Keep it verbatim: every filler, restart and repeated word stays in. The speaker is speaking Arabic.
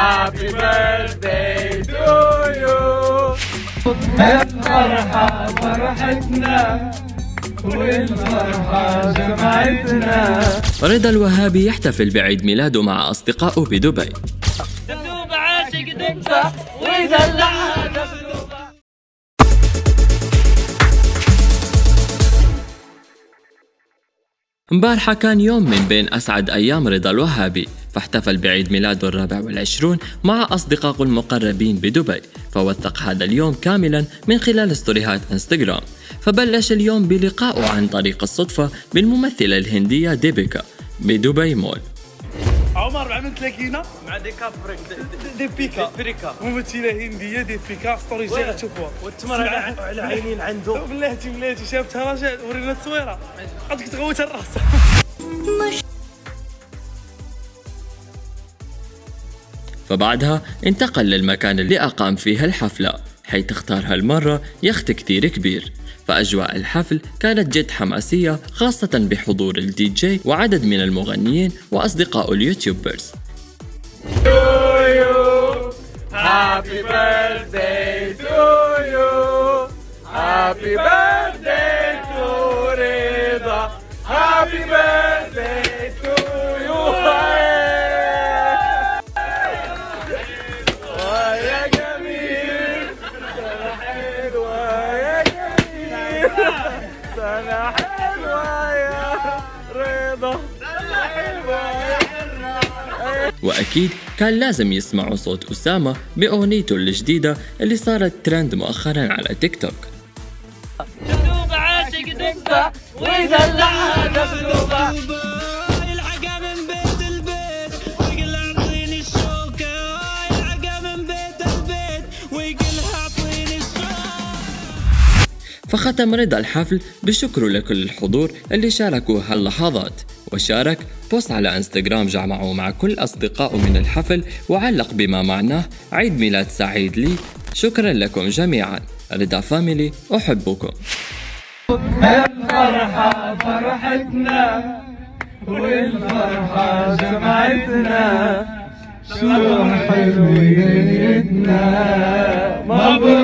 Happy birthday to you. الفرحة فرحتنا والفرحة جمعتنا. رضا الوهابي يحتفل بعيد ميلاده مع أصدقائه بدبي. دبدوب عاشق دبة ويدلعها دبدوبة. مبارحة كان يوم من بين أسعد أيام رضا الوهابي، فاحتفل بعيد ميلاده الرابع والعشرون مع أصدقائه المقربين بدبي، فوثق هذا اليوم كاملا من خلال ستوريهات انستغرام. فبلش اليوم بلقائه عن طريق الصدفة بالممثلة الهندية ديبيكا بدبي مول. عمر عملت لك هنا مع ديكابريك ديبيكا ديبيكا ممثلة هندية ديبيكا ستوري جاي تشوفوها والتمر على عينين عنده. بلاتي بلاتي شافتها رجعت ورينا التصويرة عندك تغوت الراس. فبعدها انتقل للمكان اللي أقام فيها الحفلة، حيث اختار هالمرة يخت كتير كبير. فأجواء الحفل كانت جد حماسية، خاصة بحضور الدي جي وعدد من المغنيين وأصدقاء اليوتيوبرز. Happy birthday to you. Happy birthday to رضا. Happy birthday to you. ويا جميل سنة حلوة يا جميل سنة حلوة يا رضا سنة حلوة يا رضا. وأكيد كان لازم يسمعوا صوت أسامة بأغنيته الجديدة اللي صارت ترند مؤخرا على تيك توك. دبدوب عاشق دبة ويدلعها دبدوبة. يلحقها من بيت البيت ويقول اعطيني الشوكة. يلحقها من بيت البيت ويقول اعطيني الشوكة. فختم رضا الحفل بشكره لكل الحضور اللي شاركوا هاللحظات، وشارك بوست على انستغرام جمعه مع كل أصدقائه من الحفل، وعلق بما معناه عيد ميلاد سعيد لي، شكرا لكم جميعا، رضا فاميلي أحبكم. الفرحة فرحتنا والفرحة جمعتنا. شو حلو ليلتنا. مبروك.